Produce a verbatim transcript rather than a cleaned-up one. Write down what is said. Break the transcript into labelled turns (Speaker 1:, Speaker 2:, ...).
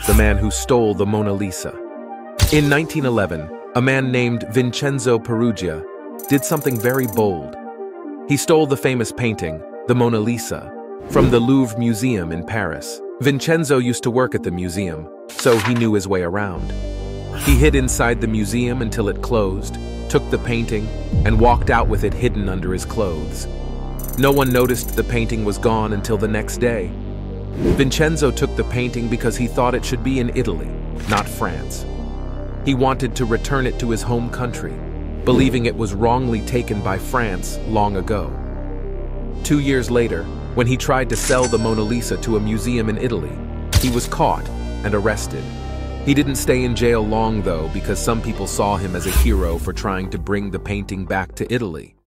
Speaker 1: the man who stole the Mona Lisa. In nineteen eleven, a man named Vincenzo Peruggia did something very bold. He stole the famous painting, the Mona Lisa, from the Louvre Museum in Paris. Vincenzo used to work at the museum, so he knew his way around. He hid inside the museum until it closed, took the painting, and walked out with it hidden under his clothes. No one noticed the painting was gone until the next day. Vincenzo took the painting because he thought it should be in Italy, not France. He wanted to return it to his home country, believing it was wrongly taken by France long ago. Two years later, when he tried to sell the Mona Lisa to a museum in Italy, he was caught and arrested. He didn't stay in jail long, though, because some people saw him as a hero for trying to bring the painting back to Italy.